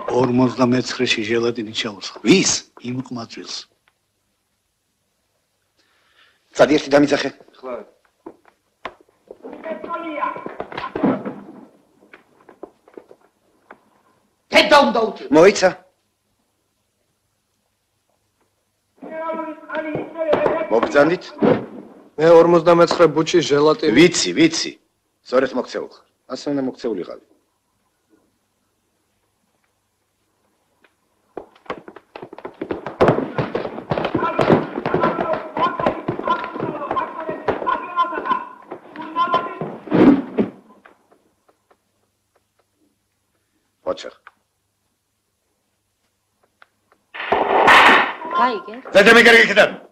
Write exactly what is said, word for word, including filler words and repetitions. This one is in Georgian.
ორმოცდამეცხრეში ჟელატინი ჩაუსხა. ვის? იმ ყმაწვილს. წადი ერთი დამიძახე. ხლა. დედა უნდა უთრო. მოიცა. მოგწანდით? მე ორმოცდამეცხრე ბუჩი ჟელატინი. ვიცი, ვიცი. სწორედ მოქცეულ ხარ. ასე უნდა მოქცეულიყავი. Poczek. Kajge? Zatem jak kiedy?